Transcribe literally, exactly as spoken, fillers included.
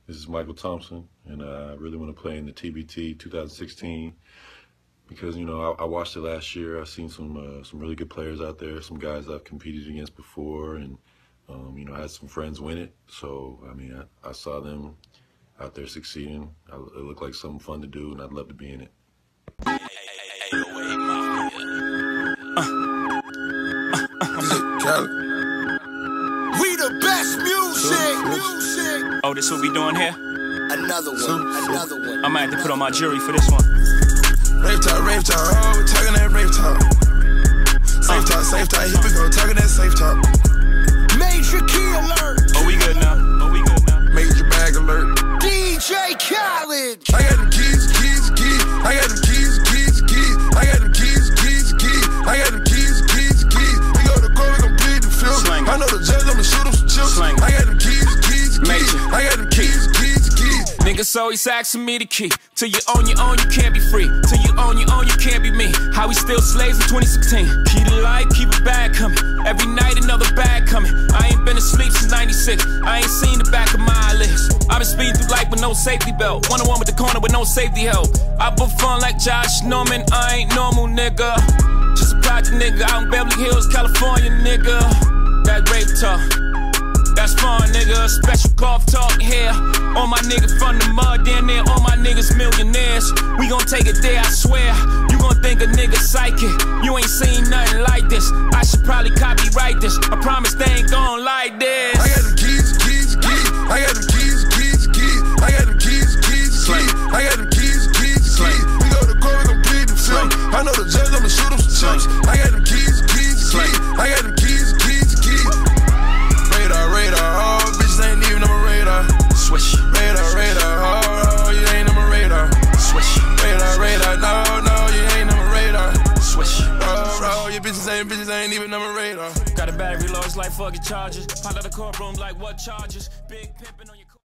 This is Michael Thompson, and uh, I really want to play in the T B T twenty sixteen because, you know, I, I watched it last year. I've seen some uh, some really good players out there, some guys I've competed against before, and, um, you know, I had some friends win it. So, I mean, I, I saw them out there succeeding. I, it looked like something fun to do, and I'd love to be in it. Uh, uh, We the best music. music. oh, this what we doing here? Another one. So, another so, one. I might have to put on my jury for this one. Rave talk, rave talk, oh, we talking that rave talk. Safe talk, safe talk, here we go, talking that safe talk. Major key alert. Oh, we good now. Oh, we good now. Major bag alert. D J Khaled. I got them keys, keys, keys. I got them keys, keys, keys. I got them keys, keys, keys. I got them keys, keys, keys. We go to court, we gon' plead the field. I know the judge, I'ma shoot him some chips. I got them keys, keys, keys. Major. I got them keys, keys, keys. Niggas always asking me the key. Till you own your own, you can't be free. Till you own your own, you can't be me. How we still slaves in twenty sixteen. Key to life, keep a bag coming. Every night another bag coming. I ain't been asleep since ninety-six. I ain't seen the back of my eyelids. I've been speeding through life with no safety belt. One on one with the corner with no safety help. I put fun like Josh Norman. I ain't normal, nigga. Just a project nigga out in Beverly Hills, California, nigga. That rape talk. That's fun, nigga. Special golf talk here. All my niggas from the mud, damn near all my niggas millionaires. We gon' take it there, I swear. You gon' think a nigga psychic. You ain't seen nothing like this. I should probably copyright this. I promise they ain't gon' like this. I got them keys, keys, keys. I got them keys, keys, keys. I got them keys, keys, keys. I got them keys, keys, keys. We go to court, we gon' plead the film. I know the judge, I'ma shoot him some chips. I got them keys, keys, keys. I got them keys, keys, keys. Radar, radar, oh, bitches ain't even on my radar. Swish. Radar, radar, oh, oh, you ain't on my radar. Swish. Radar, radar, no, no, you ain't on my radar. Swish. Oh, oh, your bitches ain't, bitches ain't even on my radar. Got a battery low, it's like fucking charges. Pop out the courtroom like what charges? Big pimpin' on your